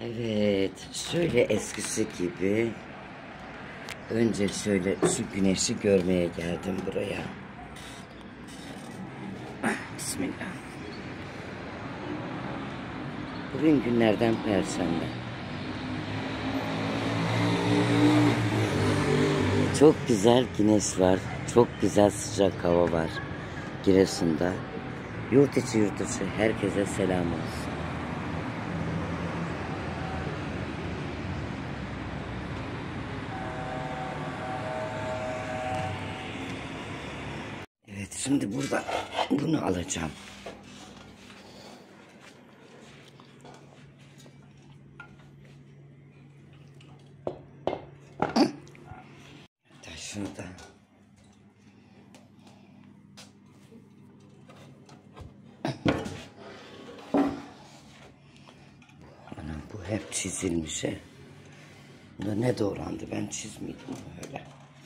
Evet, şöyle eskisi gibi önce şöyle şu güneşi görmeye geldim buraya. Bismillah. Bugün günlerden Perşembe. Çok güzel güneş var, çok güzel sıcak hava var Giresun'da. Yurt içi yurt dışı herkese selam olsun. Evet, şimdi burada bunu alacağım. Şunu da. Anam, bu hep çizilmiş he. Bunda ne doğrandı, ben çizmedim öyle.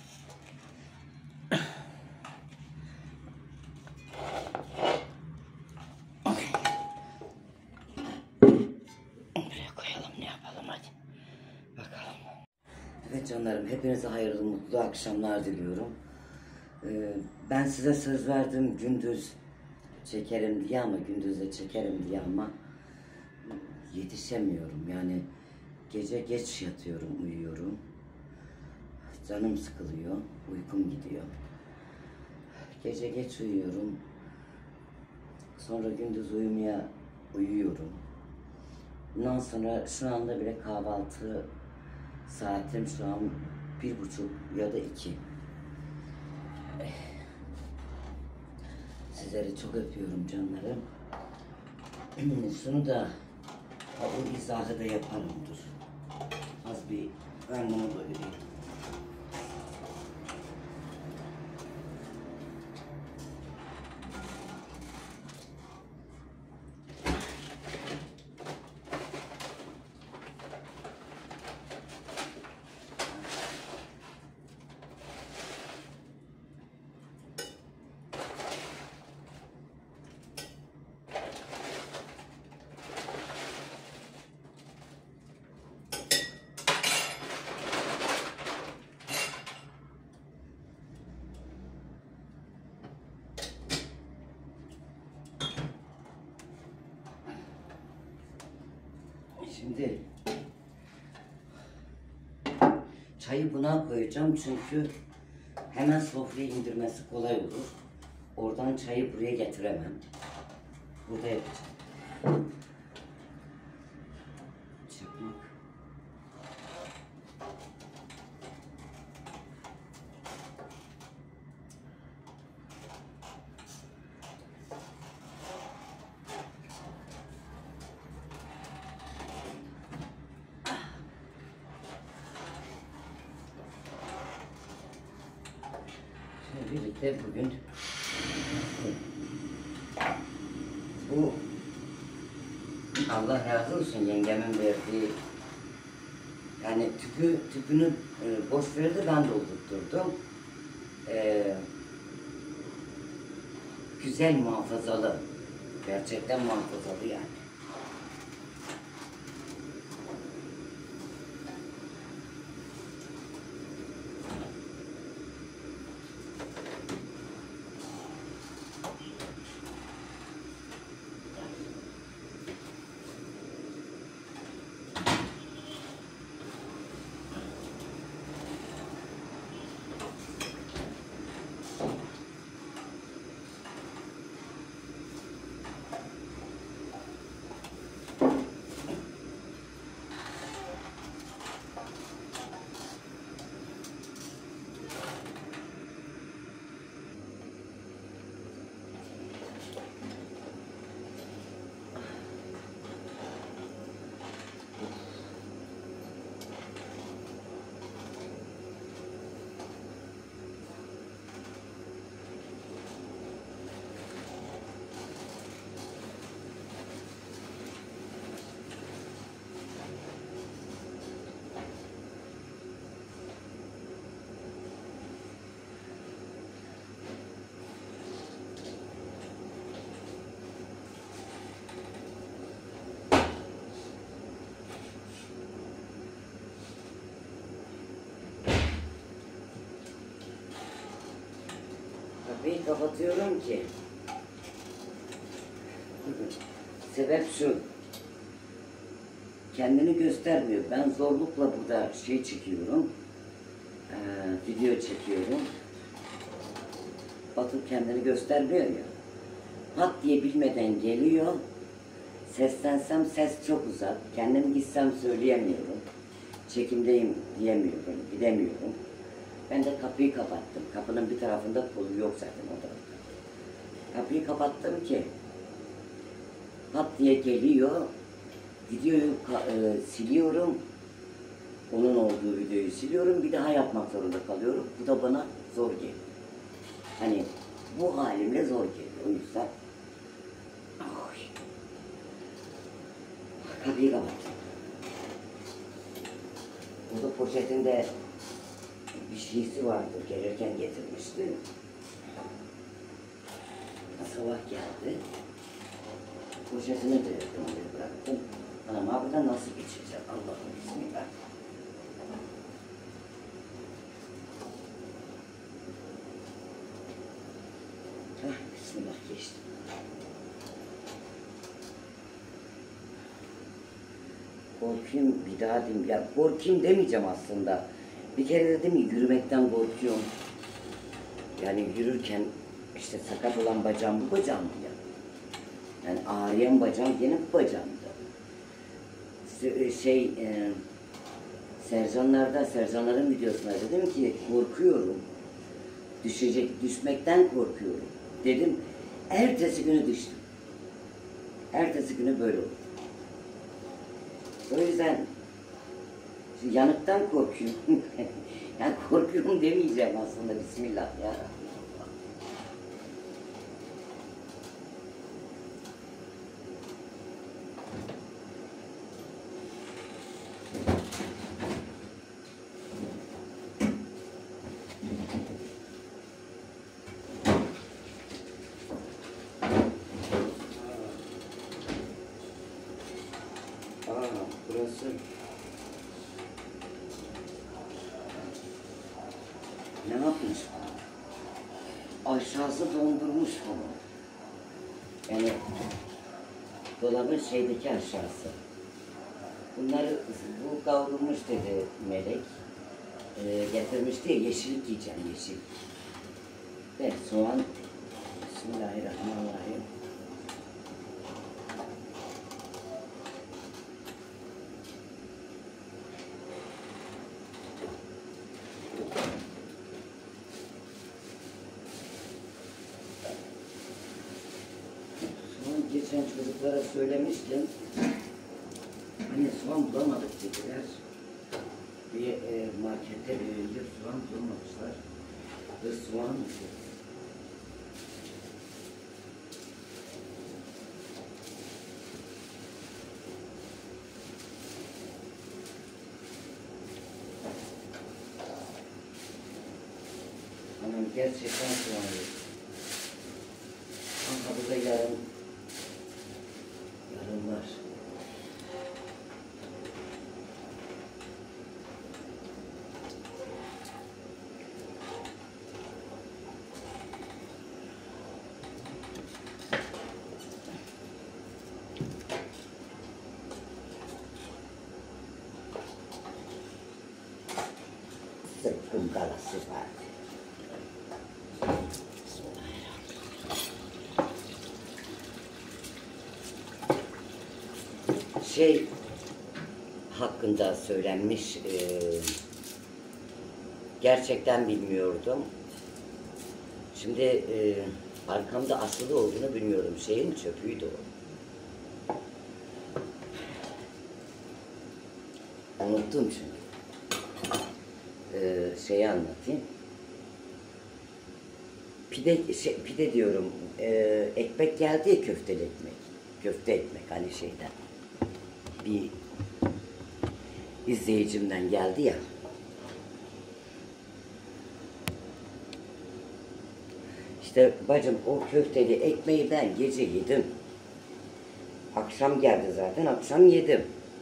Buraya koyalım, ne yapalım hadi. Bakalım. Evet canlarım, hepinize hayırlı mutlu akşamlar diliyorum. Ben size söz verdim gündüz çekerim diye ama gündüzde çekerim diye ama yetişemiyorum. Yani gece geç yatıyorum, uyuyorum. Canım sıkılıyor, uykum gidiyor. Gece geç uyuyorum. Sonra gündüz uyuyorum. Bundan sonra şu anda bile kahvaltı saatim şu an 1:30 ya da 2. Sizleri çok öpüyorum canlarım. Şunu da bu izahı da yaparım, dur. Az bir karnımı doyurayım. Şimdi çayı buna koyacağım çünkü hemen sofraya indirmesi kolay olur. Oradan çayı buraya getiremem. Burada yapacağım. Çakmak. Birlikte bugün bu Allah razı olsun yengemin verdiği, yani tüpünü boş verdi, ben doldurtturdum. Güzel muhafazalı, gerçekten muhafazalı yani. kapatıyorum ki. Sebep şu. Kendini göstermiyor. Ben zorlukla burada şey çekiyorum. Video çekiyorum. Batu kendini göstermiyor ya. Pat diye bilmeden geliyor. Seslensem ses çok uzak. Kendim gitsem söyleyemiyorum. Çekimdeyim diyemiyorum, gidemiyorum. Ben de kapıyı kapattım. Kapının bir tarafında kolu yok zaten o tarafta. Kapıyı kapattım ki pat diye geliyor. Videoyu siliyorum. Onun olduğu videoyu siliyorum. Bir daha yapmak zorunda kalıyorum. Bu da bana zor geliyor. Hani bu halimle zor geliyor. O yüzden kapıyı kapattım. Burada poşetinde bir şeysi vardı. Gelirken getirmişti. Sabah geldi. Poşetini de oraya bıraktım. Ama buradan nasıl geçeceğim? Allah'ım bismillah. Bismillah geçtim. Korkayım bir daha diyeyim. Ya korkayım demeyeceğim aslında. Bir kere dedim ya yürümekten korkuyorum. Yani yürürken işte sakat olan bacağım bu bacağımdı ya. Yani ağrıyan bacağım yine bu bacağımdı. Sercanların videosuna dedim ki korkuyorum. Düşmekten korkuyorum. Dedim, ertesi günü düştüm. Ertesi günü böyle oldu. O yüzden yanıktan korkuyorum. Yani korkuyorum demeyeceğim aslında, bismillah ya. Burası ne yapmış bunu? Aşağısı dondurmuş bunu. Yani dolabın şeydeki aşağısı. Bunları bu kavrulmuş dedi Melek. Getirmişti ya, yeşillik yiyeceğim, yeşil. Ve soğan. Bismillahirrahmanirrahim. Geçen çocuklara söylemiştim. Hani soğan bulamadık dediler. Bir markette bir soğan bulamamışlar. Ve soğan ama gerçekten soğan yok. Ama burada yarın var. Sıkkın kalası var. Hakkında söylenmiş, gerçekten bilmiyordum. Şimdi arkamda asılı olduğunu bilmiyorum. Şeyin çöpüydü o. Unuttum çünkü. Şeyi anlatayım. Pide diyorum. Ekmek geldi ya, köfteli ekmek. Köfte ekmek hani şeyden. Bir izleyicimden geldi ya. İşte bacım o köfteli ekmeği ben gece yedim. Akşam geldi zaten, akşam yedim.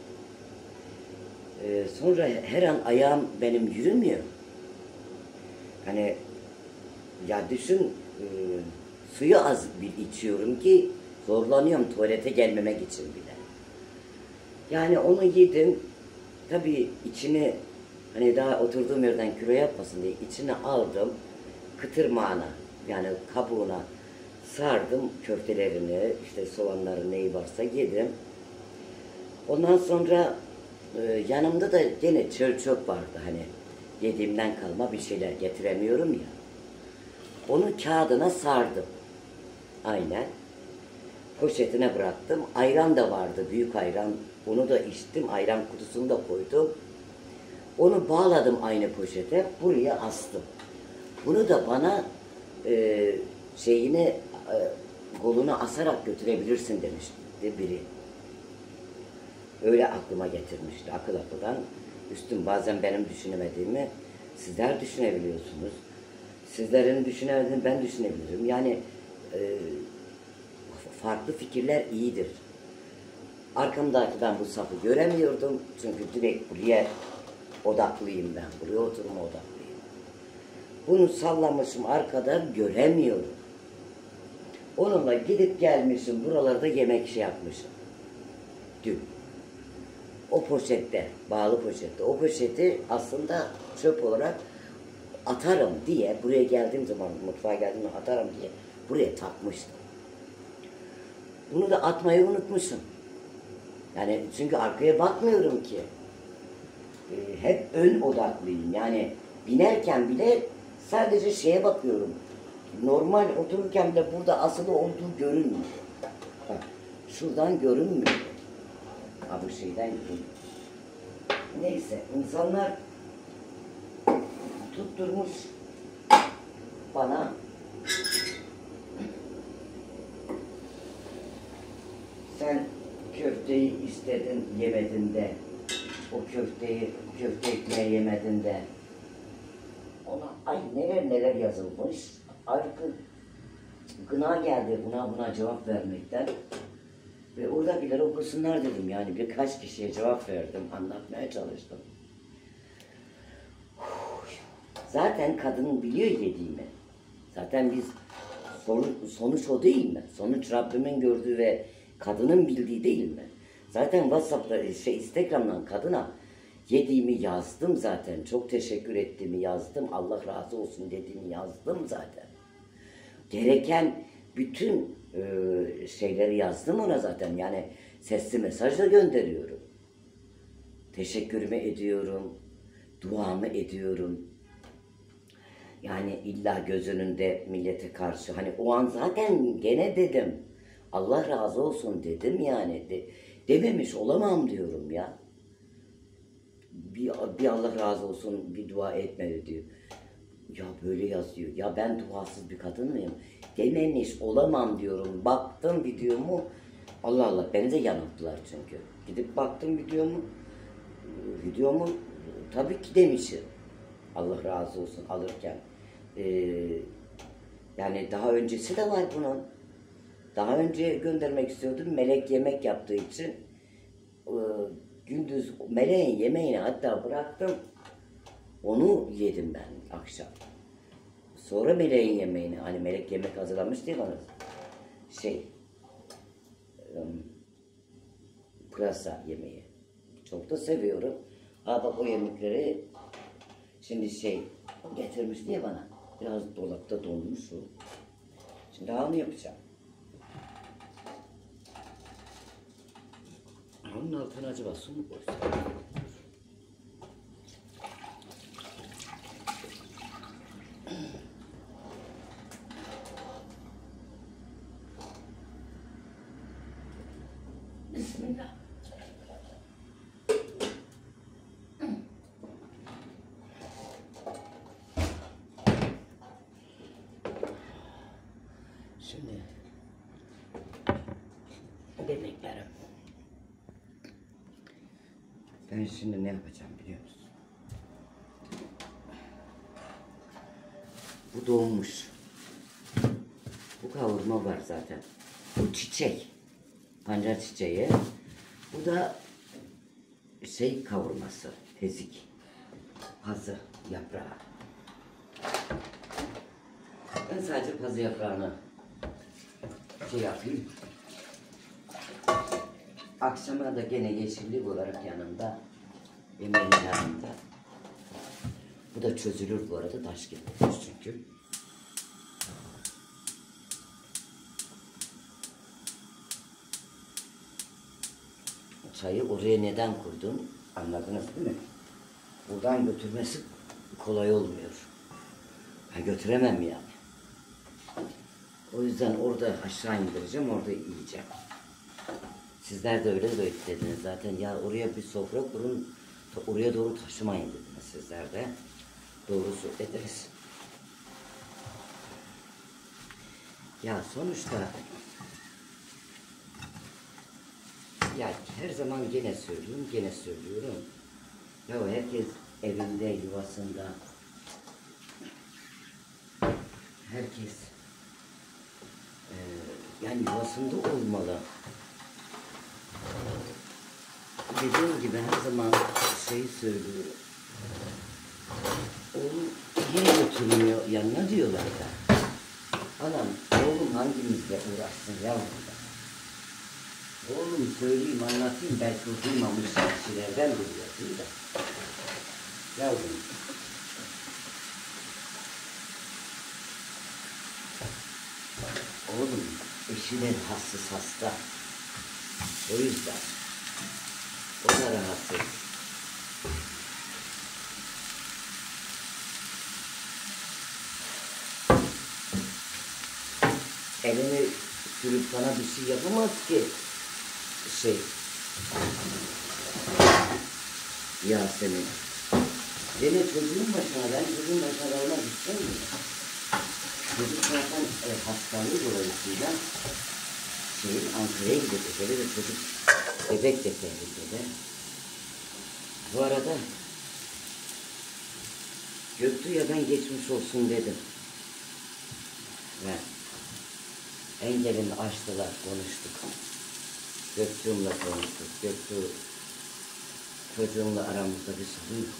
Sonra her an ayağım benim yürümüyor. Hani ya düşün, e, suyu az bir içiyorum ki zorlanıyorum tuvalete gelmemek için bile. Yani onu yedim. Tabii içini hani daha oturduğum yerden kilo yapmasın diye içine aldım. Kıtırmağına yani kabuğuna sardım köftelerini, işte soğanları neyi varsa yedim. Ondan sonra yanımda da gene çöp çöp vardı hani yediğimden kalma bir şeyler getiremiyorum ya. Onu kağıdına sardım. Aynen. Poşetine bıraktım. Ayran da vardı, büyük ayran. Onu da içtim. Ayran kutusunu da koydum. Onu bağladım aynı poşete. Buraya astım. Bunu da bana koluna asarak götürebilirsin demişti biri. Öyle aklıma getirmişti. Akıldan üstün bazen benim düşünemediğimi sizler düşünebiliyorsunuz. Sizlerin düşünemediğini ben düşünebilirim. Yani farklı fikirler iyidir. Arkamdaki ben bu safı göremiyordum. Çünkü direkt buraya odaklıyım ben. Buraya oturma odaklıyım. Bunu sallamışım arkadan göremiyorum. Onunla gidip gelmişim. Buralarda yemek şey yapmışım. Dün. O poşette, bağlı poşette. O poşeti aslında çöp olarak atarım diye, buraya geldiğim zaman, mutfağa geldiğimde atarım diye buraya takmıştım. Bunu da atmayı unutmuşum. Yani çünkü arkaya bakmıyorum ki. Hep ön odaklıyım. Yani binerken bile sadece şeye bakıyorum. Normal otururken bile burada asılı olduğu görünmüyor. Bak, şuradan görünmüyor. Ha bu şeyden görünmüyor. Neyse, insanlar tutturmuş bana sen köfteyi istedin yemedin de o köfte ekmeği yemedin de ona ay neler yazılmış artık gına geldi buna cevap vermekten ve oradakiler okusunlar dedim yani birkaç kişiye cevap verdim anlatmaya çalıştım. Zaten kadın biliyor yediğimi. Zaten biz sonuç o değil mi? Sonuç Rabbimin gördüğü ve kadının bildiği değil mi? Zaten WhatsApp'ta Instagram'dan kadına yediğimi yazdım zaten. Çok teşekkür ettiğimi yazdım. Allah razı olsun dediğimi yazdım zaten. Gereken bütün şeyleri yazdım ona zaten. Yani sesli mesaj da gönderiyorum. Teşekkürümü ediyorum. Duamı ediyorum. Yani illa göz önünde millete karşı hani o an zaten gene dedim. Allah razı olsun dedim yani. Dememiş olamam diyorum ya. Bir Allah razı olsun bir dua etmedi diyor. Ya böyle yazıyor. Ya ben duasız bir kadın mıyım? Dememiş olamam diyorum. Baktım videomu. Allah Allah beni de yanılttılar çünkü. Gidip baktım videomu tabii ki demişim. Allah razı olsun alırken. Yani daha öncesi de var bunun. Daha önce göndermek istiyordum. Melek yemek yaptığı için gündüz meleğin yemeğini hatta bıraktım. Onu yedim ben akşam. Sonra meleğin yemeğini, hani melek yemek hazırlamış diye bana pırasa yemeği. Çok da seviyorum. Ha bak o yemekleri şimdi getirmiş diye bana. Biraz dolapta donmuş o. Şimdi onu yapacağım. Onun altına acaba su mu koysam? Bismillah. Şimdi bebeklerim. Ben şimdi ne yapacağım biliyor musun? Bu doğmuş. Bu kavurma var zaten. Bu çiçek. Pancar çiçeği. Bu da kavurması. Ezik. Pazı yaprağı. Ben sadece pazı yaprağını şey yapayım. Akşama da gene yeşillik olarak yanında, yemeğin yanında. Bu da çözülür bu arada, taş gibi olmuş çünkü. Çayı oraya neden koydum anladınız değil mi? Buradan götürmesi kolay olmuyor. Ben götüremem yani. O yüzden orada aşağı indireceğim, orada yiyeceğim. Sizler de öyle dediniz zaten. Ya oraya bir sofra kurun, oraya doğru taşımayın dediniz sizler de. Doğrusu ederiz. Ya sonuçta ya her zaman gene söylüyorum. Ya herkes evinde, yuvasında. Herkes yani yuvasında olmalı. Dediğim gibi her zaman şeyi söylüyorum. Oğlum niye götürmüyor yanına diyorlar da. Anam oğlum hangimizle uğraşsın yavrum da. Oğlum söyleyeyim anlatayım belki duymamış kişilerden duyuyorsun da. Yavrum. Oğlum eşinin hassız hasta. O yüzden o da rahatsız. Elini sürüp sana bir şey yapamaz ki Yasemin. Gene çocuğun başına, ben çocuğun başına kalmak istemiyorum. Çocuk zaten hastalığı dolayısıyla Ankara'ya gidecek. Hele de çocuk bebek de tehlikede. Bu arada Göktuğ'a ben geçmiş olsun dedim. Ve engelini açtılar, konuştuk. Göktuğ'umla konuştuk. Göktuğ çocuğumla aramızda bir sorun yok.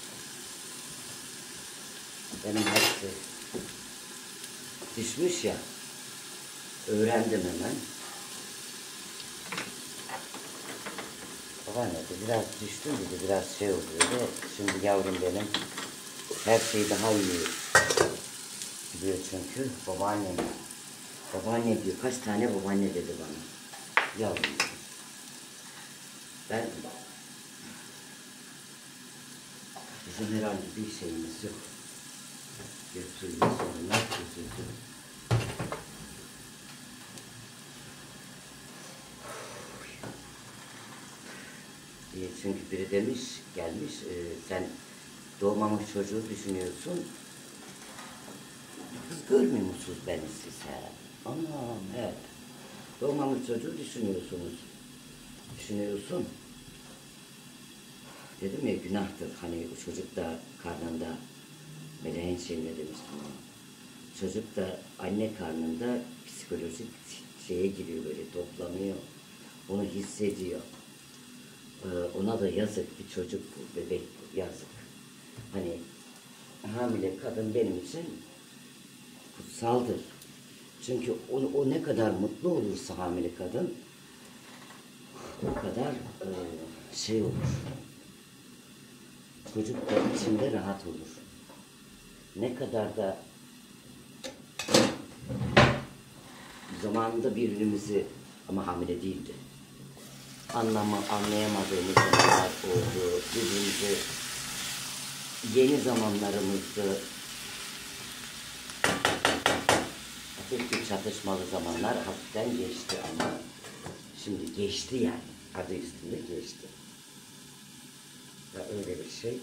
Benim hepsi düşmüş ya, öğrendim hemen. Babaanne de biraz düştüm dedi, biraz şey oluyor. Şimdi yavrum benim her şeyi daha iyi biliyor çünkü. Babaanne diyor, kaç tane babaanne dedi bana. Yavrum dedim. Bizim herhangi bir şeyimiz yok. Götürüldü sonra götürdü. Çünkü biri gelmiş, sen doğmamış çocuğu düşünüyorsun. Kız görmüyor musunuz beni siz he? Anam evet. Doğmamış çocuğu düşünüyorsun. Dedim ya günahtır. Hani o çocuk da karnında meleğin şeyine demiştim ama. Çocuk da anne karnında psikolojik şeye giriyor böyle toplanıyor. Onu hissediyor. Ona da yazık bir çocuk bu, bebek bu, yazık. Hani hamile kadın benim için kutsaldır. Çünkü o ne kadar mutlu olursa hamile kadın o kadar şey olur. Çocuk da içinde rahat olur. Ne kadar da zamanında birbirimizi ama hamile değildi. Anlayamadığımız zamanlar oldu. Birbirimizi yeni zamanlarımızdı. Hafif çatışmalı zamanlar hafiften geçti ama şimdi geçti yani. Adı üstünde geçti. Ve öyle bir şey.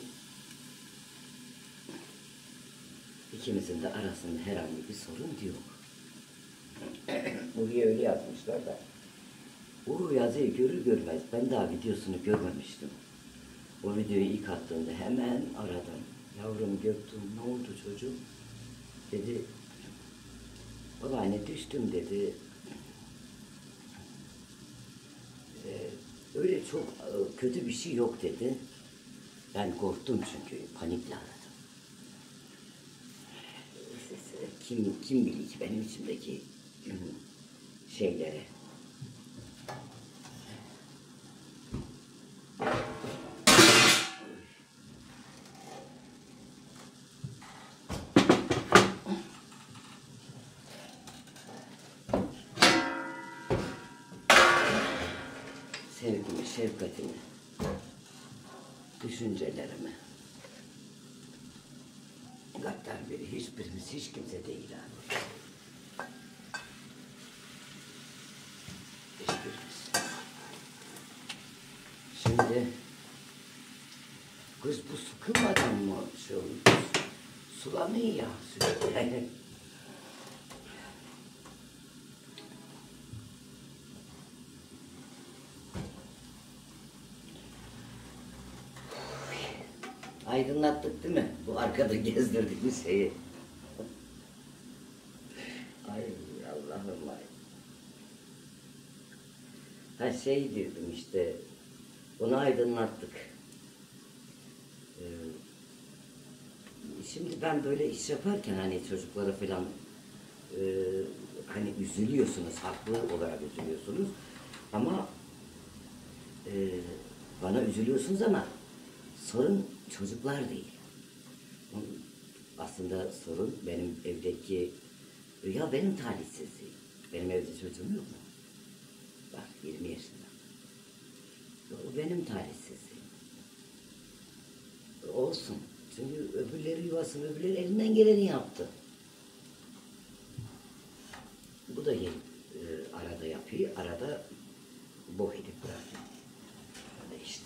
İkimizin de arasında herhangi bir sorun yok. Buraya öyle yazmışlar da. O yazıyı görür görmez ben daha videosunu görmemiştim. O videoyu ilk attığında hemen aradım. Yavrum Göktuğ ne oldu çocuğum? Dedi. Babaanne düştüm dedi. Öyle çok kötü bir şey yok dedi. Ben korktum çünkü panikle aradım. Kim bilir ki benim içimdeki şeyleri. Sevgimi, şefkatimi, düşüncelerimi. Gaddar biri, hiçbirimiz, hiç kimse değil abi. Hiçbirimiz. Şimdi kız bu sıkılmadan mı şey oldu? Sulanıyor ya sürekli. Aydınlattık değil mi? Bu arkada gezdirdiğimiz şeyi. Ay Allah'ım ay. Ha şey dedim işte, bunu aydınlattık. Şimdi ben böyle iş yaparken hani çocuklara falan hani üzülüyorsunuz, haklı olarak üzülüyorsunuz. Ama bana üzülüyorsunuz ama sorun çocuklar değil. Aslında sorun benim evdeki, ya benim talihsizliğim. Benim evde çocuğum yok mu? Bak 20 yaşında. O benim talihsizliğim. Olsun. Çünkü öbürleri yuvasını, öbürleri elinden geleni yaptı. Bu da arada yapıyor, arada boh edip bırakıyor. Öyle işte.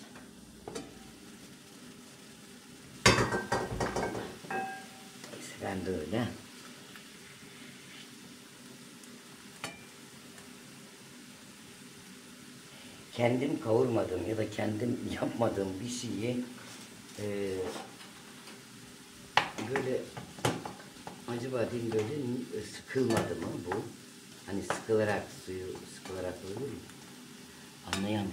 Neyse ben de öyle. Kendim kavurmadığım ya da kendim yapmadığım bir şeyi böyle acaba diyeyim böyle sıkılmadı mı bu? Hani sıkılarak suyu sıkılarak olur mu? Anlayamıyorum.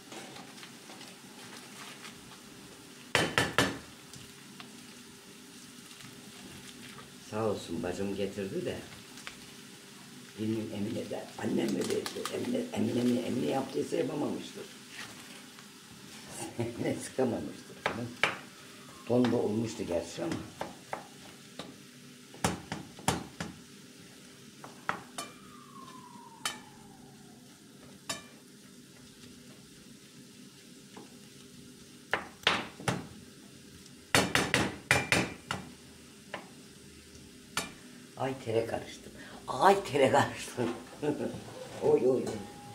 Sağ olsun bacım getirdi de. Bilmiyorum Emine de, annem mi dedi, Emine yaptıysa yapamamıştır. Emine sıkamamıştır. Ton da olmuştu gerçi ama. Ay tere karıştım. Ay tere karıştım. Oy oy oy.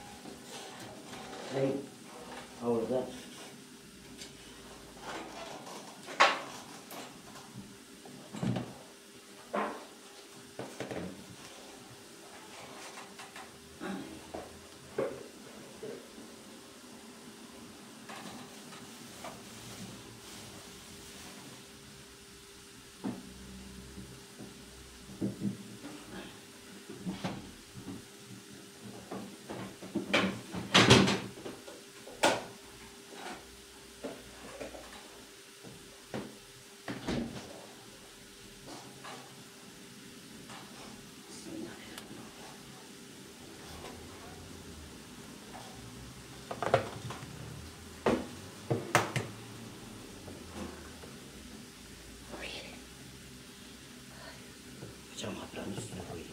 Hey, orada. Cam aprağın üstüne koyayım.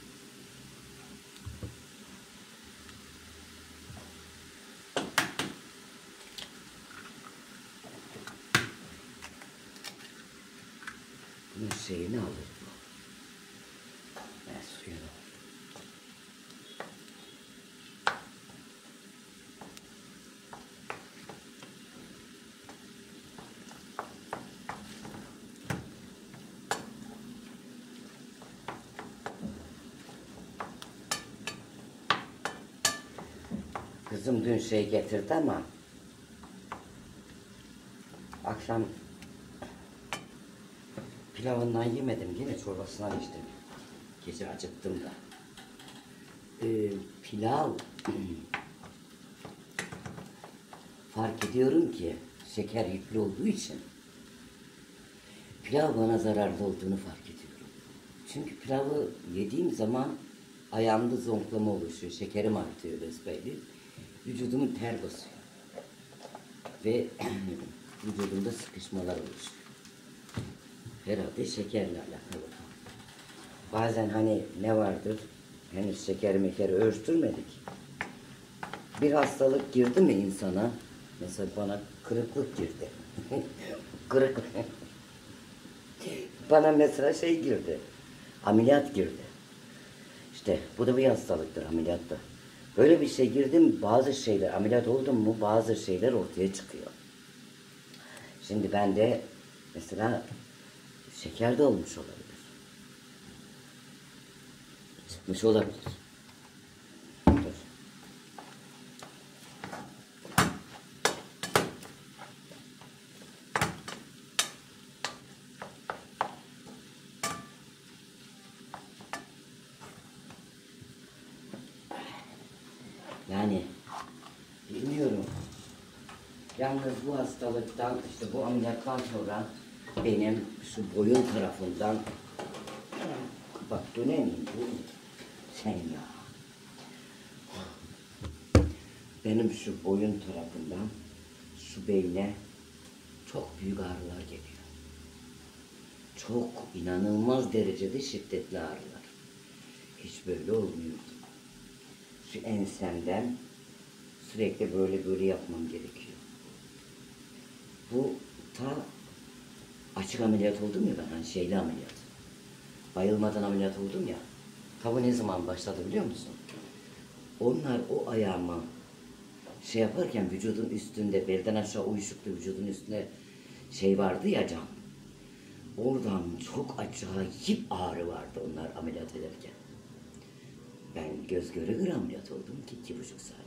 Bunun şeyini alır bu. Suyunu. Kızım dün şey getirdi ama akşam pilavından yemedim, yine çorbasından içtim. Gece acıktım da. Pilav fark ediyorum ki şeker yüklü olduğu için pilav bana zararlı olduğunu fark ediyorum. Çünkü pilavı yediğim zaman ayağımda zonklama oluşuyor. Şekerim artıyor besbelli. Vücudumun ter basıyor. Ve vücudumda sıkışmalar oluşuyor. Herhalde şekerle alakalı. Bazen hani ne vardır? Henüz şeker mekeri ölçtürmedik. Bir hastalık girdi mi insana? Mesela bana kırıklık girdi. Kırıklık. Bana mesela şey girdi. Ameliyat girdi. İşte bu da bir hastalıktır, ameliyatta. Böyle bir şey girdim, bazı şeyler, ameliyat oldum mu bazı şeyler ortaya çıkıyor. Şimdi bende mesela şeker de olmuş olabilir. Çıkmış olabilir. Dur. Yani bilmiyorum. Yalnız bu hastalıktan, işte bu ameliyattan sonra benim şu boyun tarafından, bak dönemeyim bu sen ya. Benim şu boyun tarafından şu beyne çok büyük ağrılar geliyor. Çok inanılmaz derecede şiddetli ağrılar. Hiç böyle olmuyordu. Şu ensemden sürekli böyle yapmam gerekiyor. Bu ta açık ameliyat oldum ya ben, hani şeyli ameliyat. Bayılmadan ameliyat oldum ya. Ta bu ne zaman başladı biliyor musun? Onlar o ayağıma şey yaparken vücudun üstünde, belden aşağı uyuşuklu vücudun üstünde şey vardı ya, cam. Oradan çok acayip ağrı vardı onlar ameliyat ederken. Ben göz göre göre ameliyat oldum ki 2,5 saat.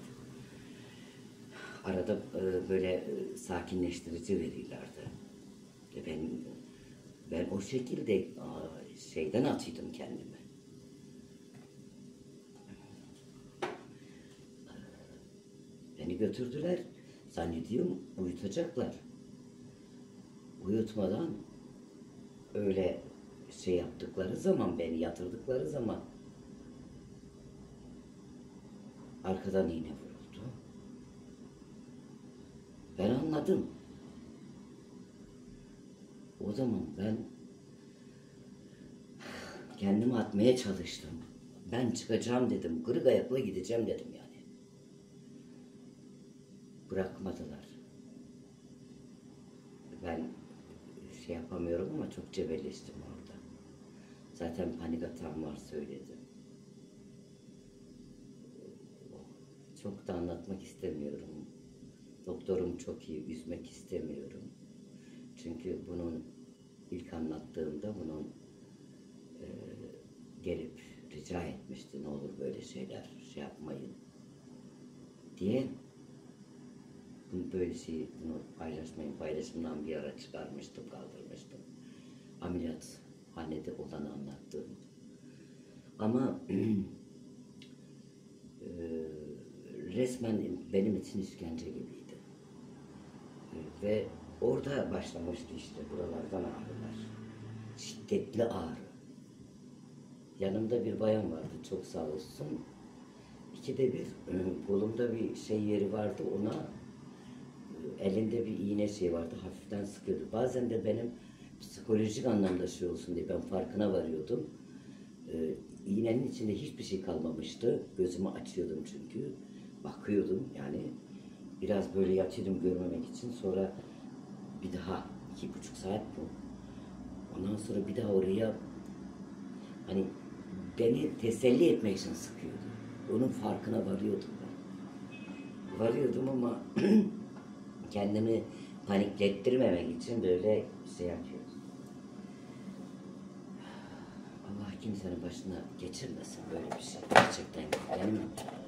Arada böyle sakinleştirici verirlerdi. Ben o şekilde şeyden atıyordum kendimi. Beni götürdüler. Zannediyorum uyutacaklar. Uyutmadan öyle şey yaptıkları zaman, beni yatırdıkları zaman arkadan iğne vuruldu. Ben anladım. O zaman ben kendimi atmaya çalıştım. Ben çıkacağım dedim. Kırık ayakla gideceğim dedim yani. Bırakmadılar. Ben şey yapamıyorum ama çok cebelleştim orada. Zaten panik atağım var söyledim. Çok da anlatmak istemiyorum. Doktorum çok iyi, üzmek istemiyorum. Çünkü bunun ilk anlattığımda bunun gelip rica etmişti, ne olur böyle şeyler şey yapmayın diye. Böyle şeyi, bunu paylaşmayın, paylaşımdan bir ara çıkarmıştım, kaldırmıştım. Ameliyathanede olanı anlattım. Ama resmen benim için işkence gibiydi. Ve orada başlamıştı işte buralardan ağrılar. Şiddetli ağrı. Yanımda bir bayan vardı, çok sağ olsun. İkide bir kolumda bir şey yeri vardı, ona elinde bir iğne şey vardı, hafiften sıkıyordu. Bazen de benim psikolojik anlamda şey olsun diye ben farkına varıyordum. İğnenin içinde hiçbir şey kalmamıştı. Gözümü açıyordum çünkü. Bakıyordum yani. Biraz böyle yatıyordum görmemek için. Sonra bir daha 2,5 saat bu. Ondan sonra bir daha oraya hani beni teselli etmek için sıkıyordu. Onun farkına varıyordum ben. Varıyordum ama kendimi paniklettirmemek için böyle şey yapıyordum. Allah kimsenin başına geçirmesin böyle bir şey. Gerçekten benim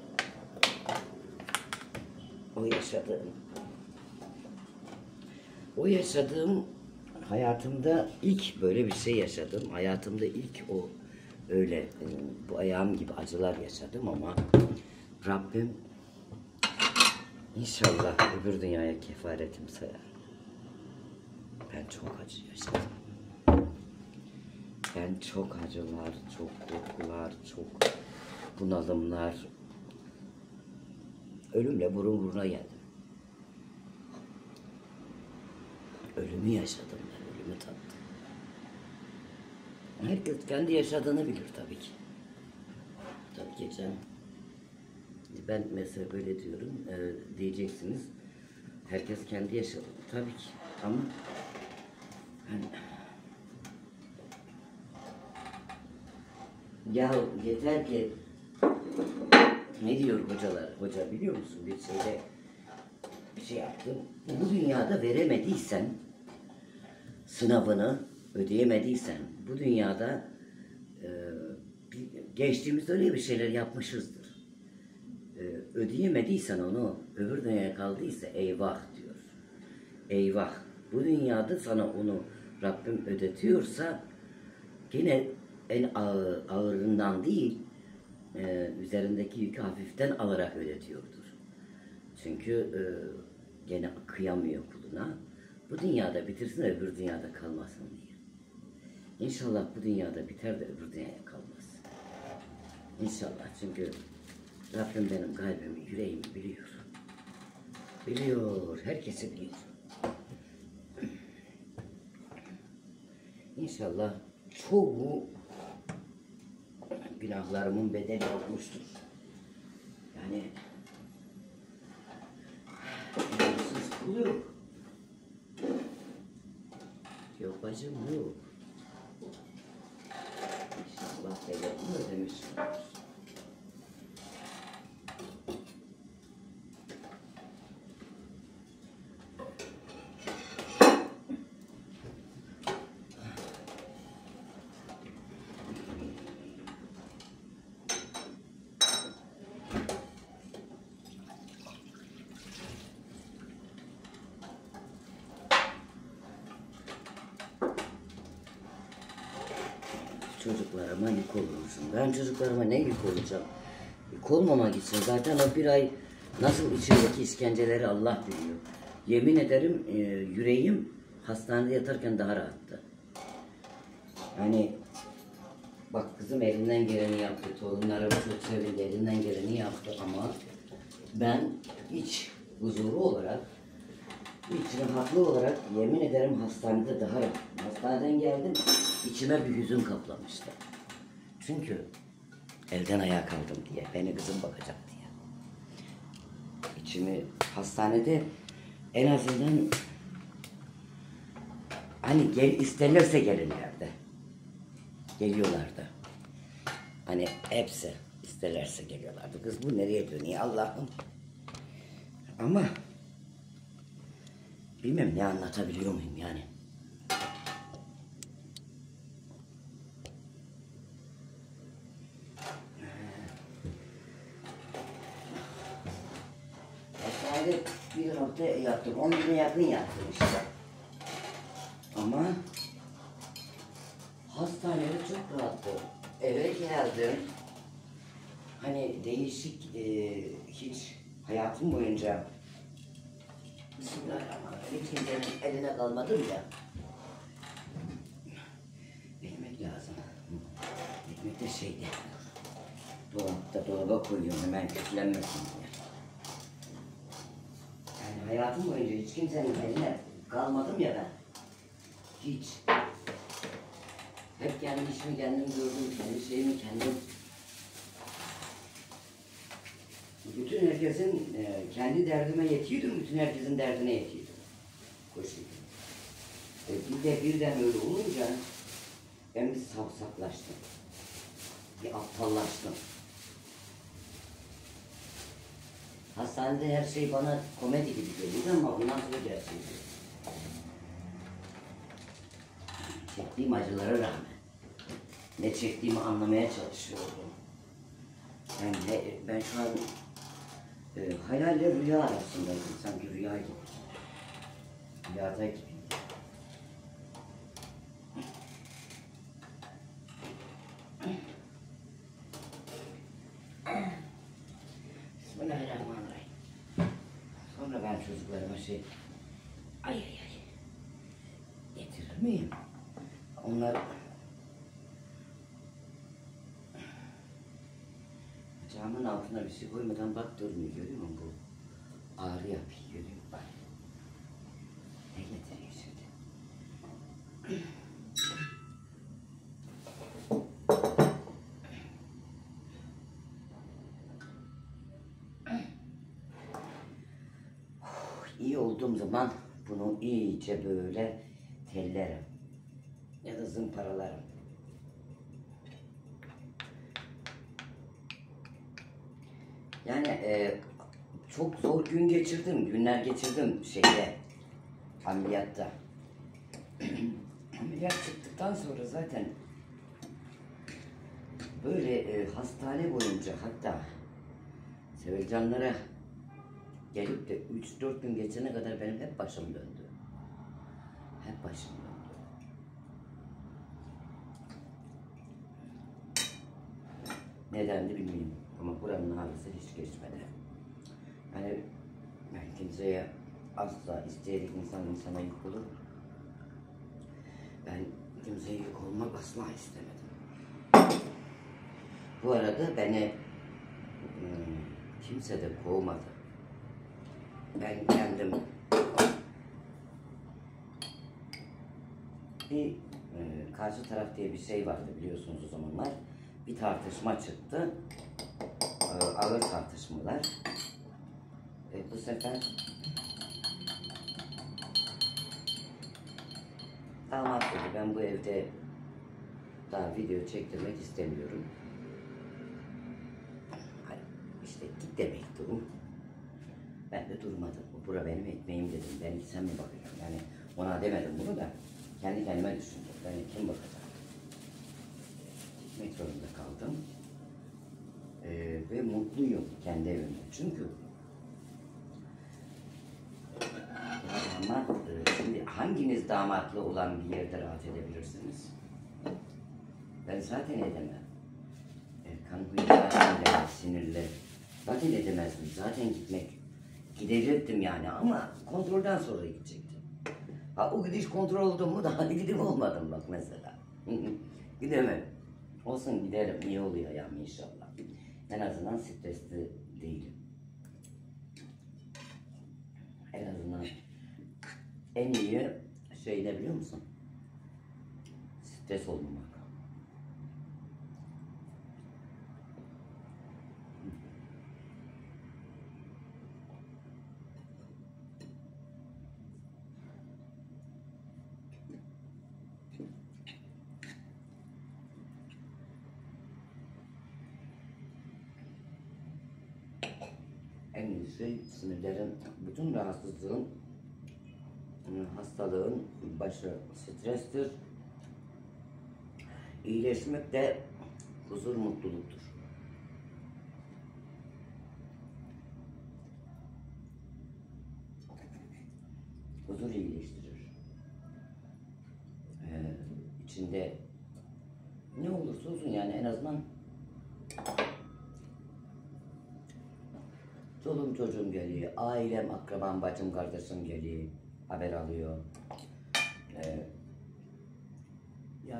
o yaşadığım hayatımda ilk böyle bir şey yaşadım. Hayatımda ilk o öyle bu ayağım gibi acılar yaşadım ama Rabbim İnşallah öbür dünyaya kefaretim sayar. Ben çok acı yaşadım. Ben çok acılar, çok korkular, çok bunalımlar. Ölümle burun buruna geldim. Ölümü yaşadım ben, ölümü tattım. Herkes kendi yaşadığını bilir tabii ki. Tabii ki canım. Ben mesela böyle diyorum, diyeceksiniz. Herkes kendi yaşadı. Tabii ki. Ama hani, ya yeter ki ne diyor hocalar? Hoca biliyor musun bir şey yaptım. Bu dünyada veremediysen sınavını ödeyemediysen bu dünyada geçtiğimizde öyle bir şeyler yapmışızdır. Ödeyemediysen onu öbür dünyaya kaldıysa eyvah diyor. Eyvah. Bu dünyada sana onu Rabbim ödetiyorsa yine en ağırından değil üzerindeki yükü hafiften alarak ödetiyordur. Çünkü gene kıyamıyor kuluna. Bu dünyada bitirsin de öbür dünyada kalmasın diye. İnşallah bu dünyada biter de öbür dünyaya kalmaz. İnşallah, çünkü Rabbim benim kalbimi, yüreğimi biliyor. Biliyor, herkesi biliyor. İnşallah çoğu günahlarımın bedeli olmuştur. Yani günahsız kul yok. Yok bacım, yok. İnşallah bedelini ödemişsindir. Çocuklarıma yük olursun. Ben çocuklarıma ne yük olacağım? Yük olmamak için zaten o bir ay nasıl içindeki işkenceleri Allah biliyor. Yemin ederim yüreğim hastanede yatarken daha rahattı. Yani bak, kızım elinden geleni yaptı. Torunlarım çok sevindi, elinden geleni yaptı ama ben hiç huzuru olarak, hiç rahatlı olarak yemin ederim hastanede daha rahat. Hastaneden geldim, içime bir hüzün kaplamıştı. Çünkü elden ayağa kaldım diye, beni kızım bakacak diye. İçimi hastanede en azından hani isterlerse gelirlerdi. Geliyorlardı. Hani hepsi isterlerse geliyorlardı. Kız bu nereye dönüyor Allah'ım? Ama bilmem ne anlatabiliyor muyum yani. Hastanede bir hafta yattım. 10 güne yakın yattım işte. Ama hastanede çok rahattı. Eve geldim. Hani değişik, hiç hayatım boyunca Bismillahirrahmanirrahim, hiç kimsenin eline kalmadım ya. Ekmek lazım. Ekmek de şeyde, dolaba koyuyorum hemen kötülenmesin diye. Yani hayatım boyunca hiç kimsenin eline kalmadım ya ben. Hiç. Hep kendi işimi kendim gördüm, kendi şeyimi kendim. Bütün herkesin kendi derdime yetiyordum, bütün herkesin derdine yetiyordum. Koşuyordum. Bir de birden öyle olunca ben bir savsaklaştım. Bir aptallaştım. Hastanede her şey bana komedi gibi geliyordu ama ondan sonra gerçekti. Çektiğim acılara rağmen ne çektiğimi anlamaya çalışıyordum. Yani ben şu an hayalle rüya arasındaydım, sanki rüya gibi. Rüyada gibi. Bismillahirrahmanirrahim. Sonra ben çocuklarıma ay getirir miyim? Onlar altına bir şey koymadan bak durmuyor, görüyor musun bu? Ağrı yapıyor, görüyor musun? Bak. Ne getiriyor şimdi? İyi olduğum zaman bunu iyice böyle tellerim ya da zımparalarım. Yani çok zor günler geçirdim ameliyatta. Ameliyat çıktıktan sonra zaten böyle hastane boyunca, hatta Sevilcanlara gelip de 3-4 gün geçene kadar benim hep başım döndü. Hep başım döndü. Nedenli bilmiyorum ama buranın ağrısı hiç geçmedi. Yani ben kimseye asla, isteyerek insana yük olur. Ben kimseye yük olmak asla istemedim. Bu arada beni kimse de kovmadı. Ben kendim bir karşı taraf diye bir şey vardı, biliyorsunuz o zamanlar. Bir tartışma çıktı. Ağır tartışmalar. Bu sefer damat dedi, ben bu evde daha video çektirmek istemiyorum. İşte git demekti o. Ben de durmadım. Bura benim ekmeğim dedim. Ben sen mi bakacaksın? Yani ona demedim bunu da. Kendi kendime düşündüm. Ben kim bakacak? Gitmek zorunda kaldım. Ve mutluyum kendi evimde. Çünkü damat, şimdi hanginiz damatlı olan bir yerde rahat edebilirsiniz? Ben zaten edemem. Kan huyu zaten sinirli. Zaten edemezdim. Zaten gidecektim yani, ama kontrolden sonra gidecektim. Ha, o gidiş kontrol oldu mu daha gidip olmadım bak mesela. Gidemem. Olsun, giderim. İyi oluyor yani inşallah. En azından stresli değilim. En azından en iyi şey ne biliyor musun? Stres olmamak. En iyisi sinirlerin, bütün rahatsızlığın, hastalığın başı strestir. İyileşmek de huzur, mutluluktur. Huzur iyileştirir. İçinde ne olursa olsun yani en azından çoluğum çocuğum geliyor, ailem, akrabam, bacım, kardeşim geliyor, haber alıyor. Ya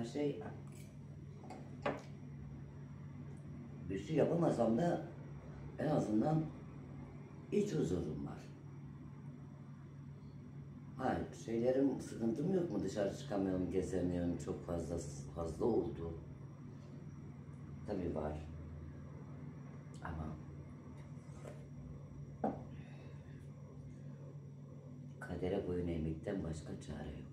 bir şey yapamasam da en azından iç huzurum var. Hayır, sıkıntım yok mu? Dışarı çıkamıyorum, gezemiyorum, çok fazla oldu. Tabii var. Ama kadere boyun eğmekten başka çare yok.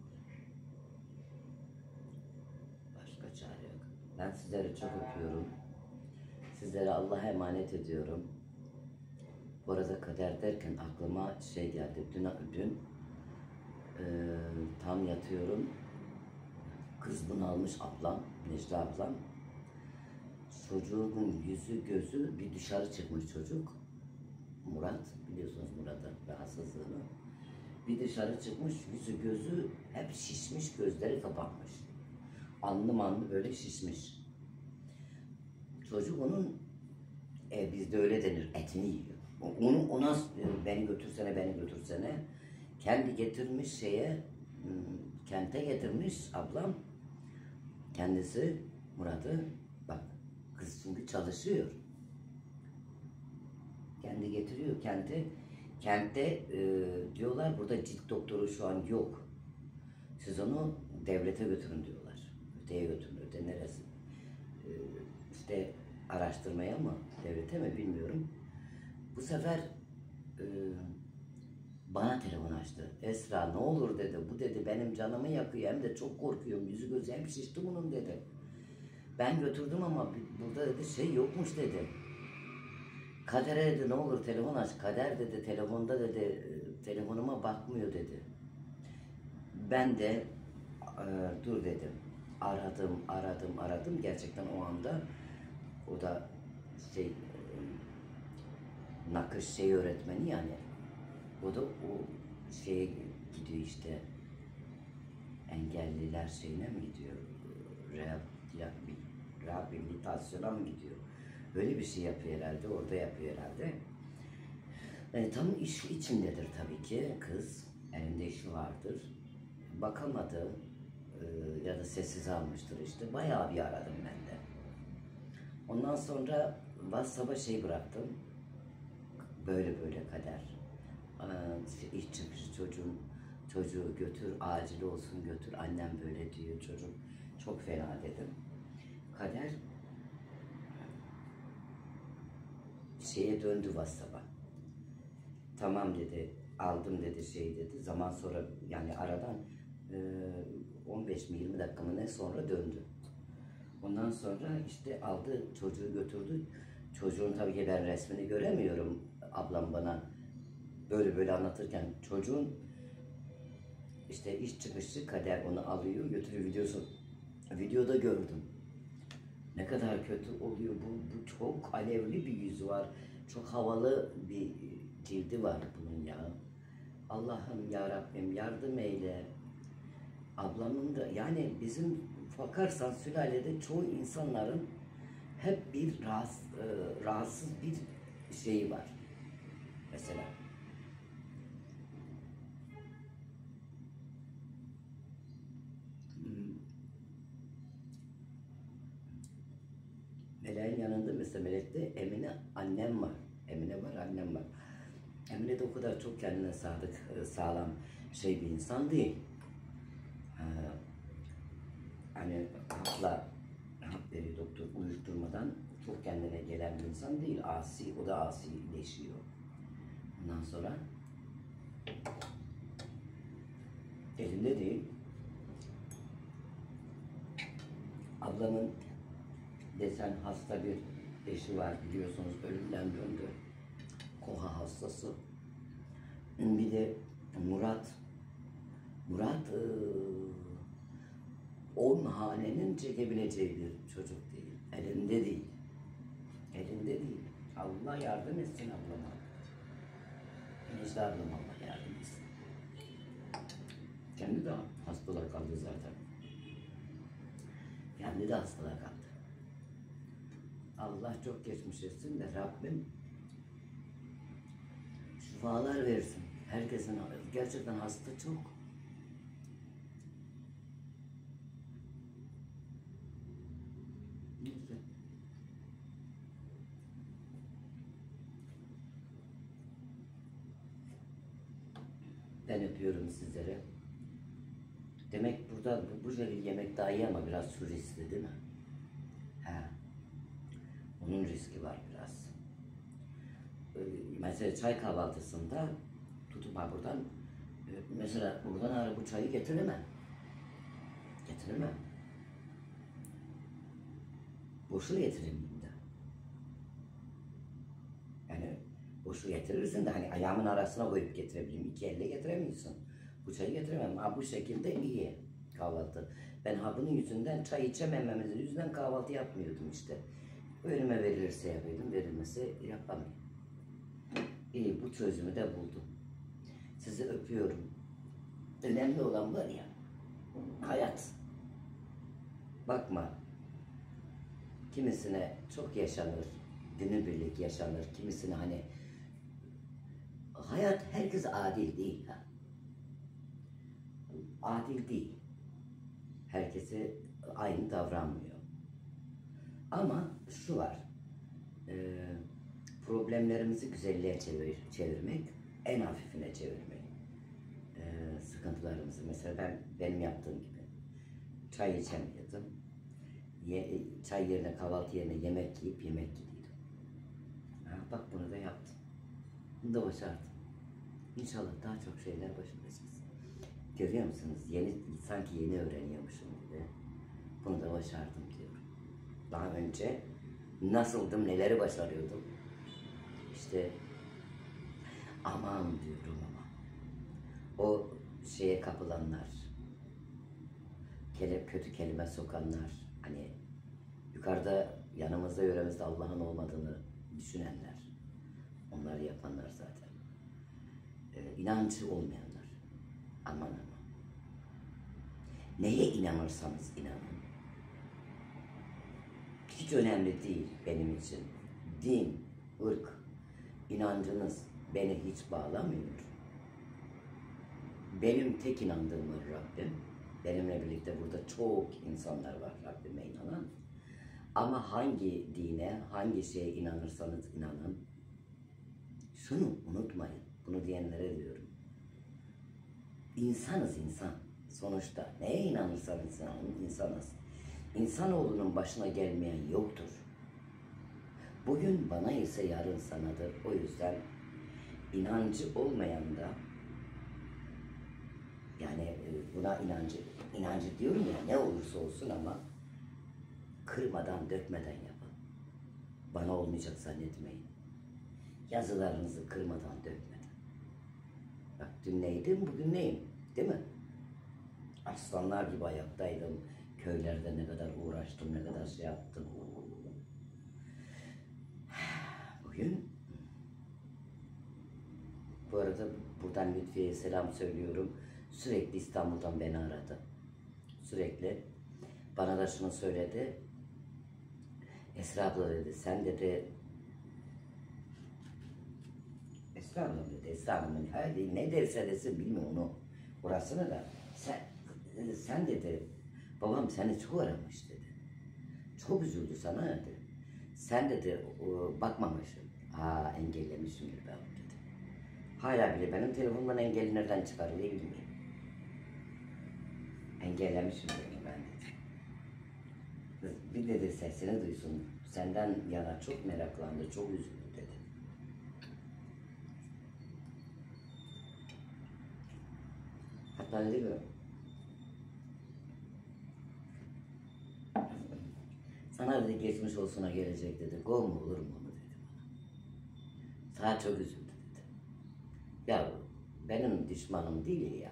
Başka çare yok. Ben sizleri çok öpüyorum. Sizlere Allah'a emanet ediyorum. Bu arada kader derken aklıma geldi. Dün tam yatıyorum. Kız bunalmış ablam, Necla ablam. Çocuğun yüzü gözü bir dışarı çıkmış çocuk. Murat, biliyorsunuz Murat'ın rahatsızlığını. Bir dışarı çıkmış, yüzü gözü hep şişmiş, gözleri kapanmış. Anlı böyle şişmiş. Çocuk onun, bizde öyle denir, etini yiyor. Ona beni götürsene. Kendi getirmiş kente getirmiş ablam. Kendisi Murat'ı, bak kız çünkü çalışıyor. Kendi getiriyor. Kentte diyorlar burada cilt doktoru şu an yok. Siz onu devlete götürün diyorlar. Öteye götürün. Öte neresi? E, işte araştırmaya mı? Devlete mi bilmiyorum. Bu sefer bana telefon açtı. Esra ne olur dedi. Bu dedi benim canımı yakıyor. Hem de çok korkuyorum. Yüzü gözü hem şişti bunun dedi. Ben götürdüm ama burada dedi şey yokmuş dedi. Kader'e dedi ne olur telefon aç. Kader dedi telefonda dedi telefonuma bakmıyor dedi. Ben de dur dedim. Aradım. Gerçekten o anda o da şey nakış şey öğretmeni yani. O da o şeye gidiyor işte engelliler şeyine mi gidiyor? Rehabilitasyona mı gidiyor? Böyle bir şey yapıyor herhalde. Orada yapıyor herhalde. Tam iş içindedir tabii ki kız. Elinde işi vardır. Bakamadı ya da sessiz almıştır işte. Bayağı bir aradım ben de. Ondan sonra WhatsApp'a şey bıraktım. Böyle Kader. İşte iş çıkışı çocuğu götür, acil olsun götür. Annem böyle diyor çocuk. Çok fena dedim. Kader şeye döndü WhatsApp'a. Tamam dedi, aldım dedi şey dedi. Zaman sonra yani aradan 15 mi 20 dakika mı ne sonra döndü. Ondan sonra işte aldı çocuğu götürdü. Çocuğun tabii ki ben resmini göremiyorum. Ablam bana böyle anlatırken çocuğun işte iş çıkışı Kader onu alıyor götürüyor videoda gördüm. Ne kadar kötü oluyor bu çok alevli bir yüzü var. Çok havalı bir cildi var bunun ya. Allah'ım ya Rabbim yardım eyle. Ablamın da yani bizim bakarsan sülalede çoğu insanların hep bir rahatsız bir şeyi var. Mesela. Meleğin yanında mesela Melek'te Emine annem var. Emine var, annem var. Emine de o kadar çok kendine sadık, sağlam şey bir insan değil. Hani hap veriyor doktor uyuşturmadan çok kendine gelen bir insan değil. Asi, o da asileşiyor. Ondan sonra elinde değil. Ablamın desen hasta bir eşi var biliyorsunuz ölümden döndü. Koha hastası. Bir de Murat 10 hanenin çekebileceği bir çocuk değil. Elinde değil. Elinde değil. Allah yardım etsin ablama. Enişte ablam Allah yardım etsin. Kendi de hastalığa kaldı zaten. Kendi de hastalığa kaldı. Allah çok geçmiş etsin de Rabbim şifalar versin. Herkesin gerçekten hasta çok. Ben öpüyorum sizlere. Demek burada bu şekilde yemek daha iyi ama biraz su riskli değil mi? He. Onun riski var biraz. Mesela çay kahvaltısında tutup buradan mesela buradan bu çayı getiremem. Getiremem. Boşu getireyim de. Yani boşu getirirsin de hani ayağımın arasına koyup getirebilirim. İki elle getiremiyorsun. Bu çayı getiremem. Ha bu şekilde iyi kahvaltı. Ben bunun yüzünden çay içemememizin yüzünden kahvaltı yapmıyordum işte. Önüme verilirse yapıyordum, verilmese yapamıyorum. İyi bu çözümü de buldum. Sizi öpüyorum. Önemli olan var ya, hayat. Bakma, kimisine çok yaşanır, günübirlik yaşanır, kimisine hani hayat herkes adil değil ha. Adil değil. Herkese aynı davranmıyor. Ama şu var, problemlerimizi güzelliğe çevirmek, en hafifine çevirmek. Sıkıntılarımızı, mesela benim yaptığım gibi çay içemiyordum. Çay yerine, kahvaltı yerine yemek yiyip yemek gidiyordum. Bak bunu da yaptım. Bunu da başardım. İnşallah daha çok şeyler başaracağız. Görüyor musunuz? Sanki yeni öğreniyormuşum gibi. Bunu da başardım diyorum. Daha önce nasıldım, neleri başarıyordum. İşte aman diyorum ama. O şeye kapılanlar, kötü kelime sokanlar, hani yukarıda, yanımızda, yöremizde Allah'ın olmadığını düşünenler, onları yapanlar zaten. İnancı olmayanlar, aman aman. Neye inanırsanız inanın. Hiç önemli değil benim için. Din, ırk, inancınız beni hiç bağlamıyor. Benim tek inandığım var Rabbim. Benimle birlikte burada çok insanlar var Rabbime inanan. Ama hangi dine, hangi şeye inanırsanız inanın, şunu unutmayın. Bunu diyenlere diyorum. İnsanız insan. Sonuçta neye inanırsanız inanın, insanız. İnsanoğlunun başına gelmeyen yoktur. Bugün bana ise yarın sanadır. O yüzden inancı olmayan da, yani buna inancı diyorum ya, ne olursa olsun ama kırmadan, dökmeden yapın. Bana olmayacak zannetmeyin. Yazılarınızı kırmadan, dökmeden. Bak dün neydim, bugün neyim, değil mi? Aslanlar gibi ayaktaydım. Köylerde ne kadar uğraştım, ne kadar şey yaptım. Bugün, bu arada buradan Lütfiye'ye selam söylüyorum. Sürekli İstanbul'dan beni aradı. Sürekli. Bana da şunu söyledi. Esra abla dedi, sen dedi, Esra abla dedi, Esra abla hadi ne derse desin, bilmiyorum onu, orasını da. Sen dedi, babam seni çok aramış dedi. Çok üzüldü sana dedi. Sen dedi, bakmamışsın. Engellemişimdir ben dedi. Hala bile benim telefonumdan engelli nereden çıkarıyor bilmiyorum. Engellemişim dedi ben dedi. Bir dedi sesini duysun. Senden yana çok meraklandı, çok üzüldü dedi. Hatta dedi ki, sana dedi geçmiş olsuna gelecek dedi. Go mu olur mu dedi bana. Sana çok üzüldü dedi. Ya benim düşmanım değil ya.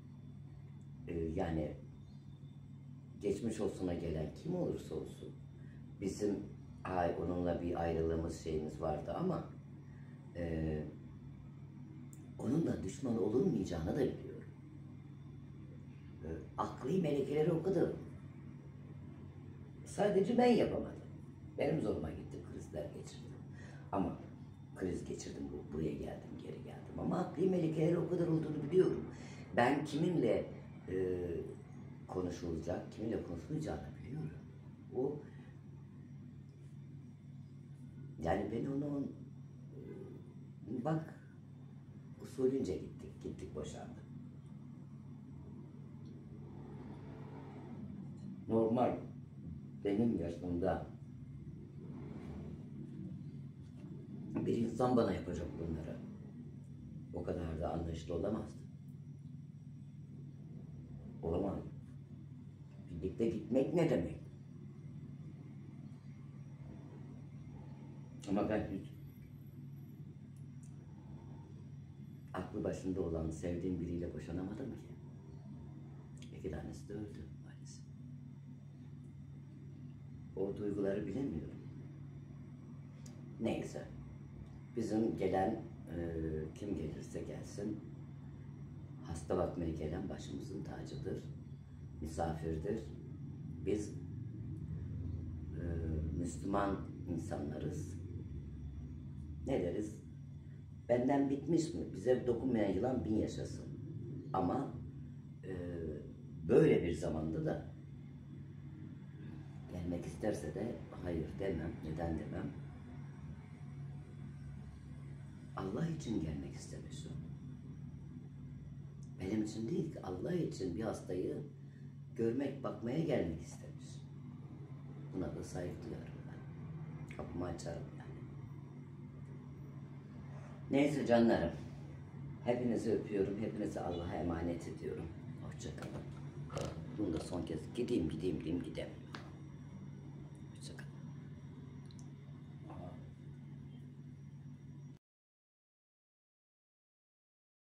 Yani geçmiş olsuna gelen kim olursa olsun. Bizim onunla bir ayrılığımız şeyimiz vardı ama onunla düşman olunmayacağını da biliyorum. Akli melekeleri o kadar. Sadece ben yapamadım. Benim zoruma gitti, krizler geçirdim. Ama kriz geçirdim, buraya geldim, geri geldim. Ama akli melekeleri o kadar olduğunu biliyorum. Ben kiminle konuşulacak, kiminle konuşulmayacağını biliyorum. O, yani ben onun, bak, usulünce gittik boşandık. Normal, benim yaşımda bir insan bana yapacak bunları. O kadar da anlayışlı olamazdı. Olamaz. Birlikte gitmek ne demek? Ama ben hiç aklı başında olan, sevdiğim biriyle boşanamadım ki. 2 tanesi de öldü maalesef. O duyguları bilemiyorum. Neyse. Bizim gelen, kim gelirse gelsin, hasta bakmaya gelen başımızın tacıdır, misafirdir. Biz Müslüman insanlarız. Ne deriz? Benden bitmiş mi? Bize dokunmayan yılan 1000 yaşasın. Ama böyle bir zamanda da gelmek isterse de hayır demem. Neden demem? Allah için gelmek istemişsin. Benim için değil ki, Allah için bir hastayı görmek, bakmaya gelmek istemiş. Buna da saygı duyarım ben. Kapımı açarım yani. Neyse canlarım. Hepinizi öpüyorum. Hepinizi Allah'a emanet ediyorum. Hoşça kalın. Bunu da son kez gideyim.